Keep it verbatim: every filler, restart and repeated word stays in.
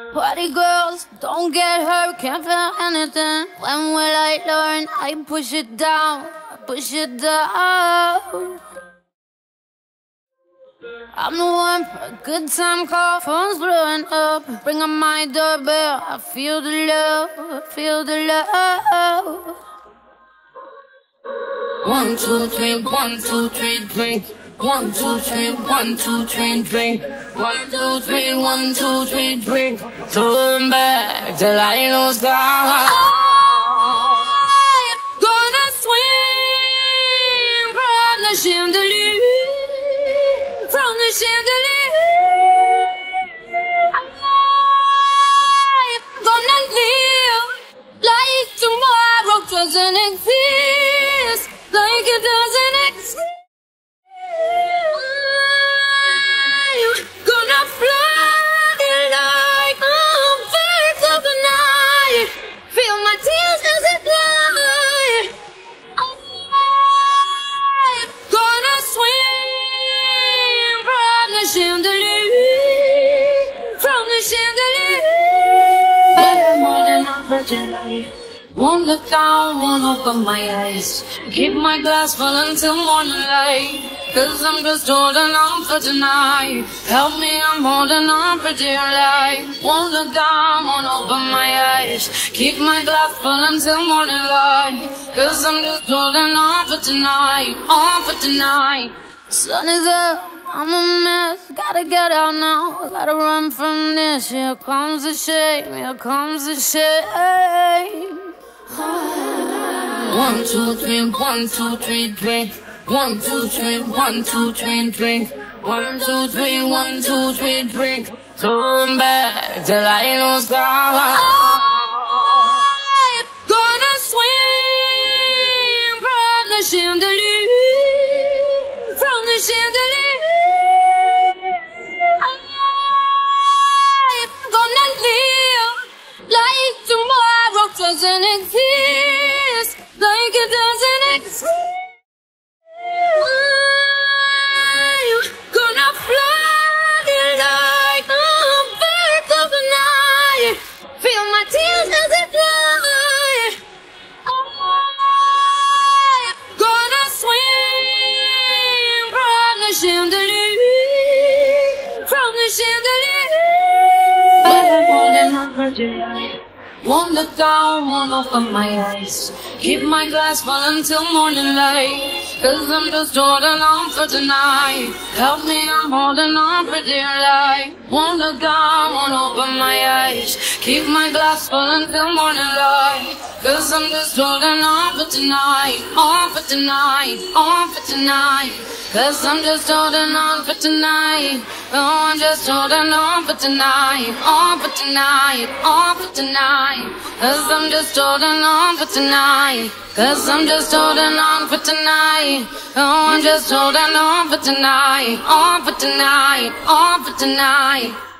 Party girls, don't get hurt, can't feel anything. When will I learn? I push it down, I push it down. I'm the one for a good time call, phone's blowing up. Bring on my doorbell, I feel the love, I feel the love. One, two, three, one, two, three, drink. One, two, three, one, two, three, drink. One, two, three, one, two, three, drink. Turn back till I lose God. I'm gonna swing from the chandelier, from the chandelier. I'm gonna live like tomorrow doesn't exist, like it doesn't exist. Chandelier, from the chandelier. Better more than a virgin life. Won't look down, won't open my eyes. Keep my glass full until morning light. Cause I'm just holding on for tonight. Help me, I'm holding on for dear life. Won't look down, won't open my eyes. Keep my glass full until morning light. Cause I'm just holding on for tonight, on for tonight. Sun is up, I'm a mess, gotta get out now, gotta run from this. Here comes the shame, here comes the shame. One, two, three, one, two, three, drink. One, two, three, one, two, three, drink. One, two, three, one, two, three, drink. Turn back till I lose God. I'm gonna swing from the chandelier, from the chandelier. I'm gonna live like tomorrow doesn't exist, like it doesn't exist. I'm gonna fly like a bird of the night. Feel my tears as they fly. I'm gonna swing from the chandelier, from the chandelier. Better more than a virgin life. Won't look down, won't open my eyes. Keep my glass full until morning light. Cause I'm just holding on for tonight. Help me, I'm holding on for dear life. Won't look down, won't open my eyes. Keep my glass full until morning light. Cause I'm just holding on for tonight, on for tonight, on for tonight. Cause I'm just holding on for tonight. Oh, I'm just holding on for tonight, on for tonight, on for tonight. Cause I'm just holding on for tonight. Cause I'm just holding on for tonight. Oh, I'm just holding on for tonight, on for tonight, on for tonight.